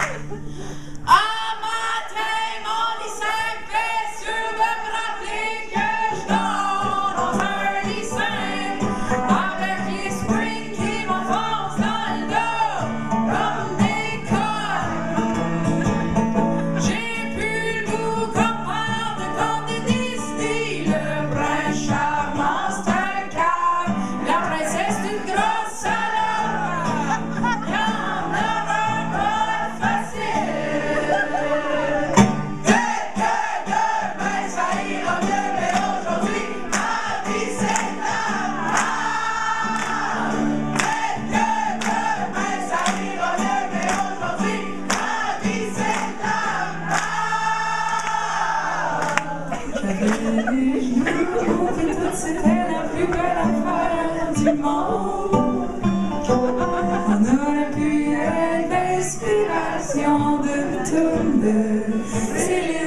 Un matin, mon lycée fait sûr de me rappeler que je dors dans un lycée avec les springs qui m'enfoncent dans le dos comme des cols. J'ai plus le goût comme faire de contes de Disney. Le prince charmant c'est un cave, la princesse c'est une grosse salope. Y'en aura pas facile. Peut-être que demain ça ira mieux, mais aujourd'hui ma vie c'est la merde. Peut-être que demain ça ira mieux, mais aujourd'hui ma vie c'est la merde. J'avais les genoux et tout c'était la plus belle affaire du monde. On aurait pu être l'inspiration de tout de Céline.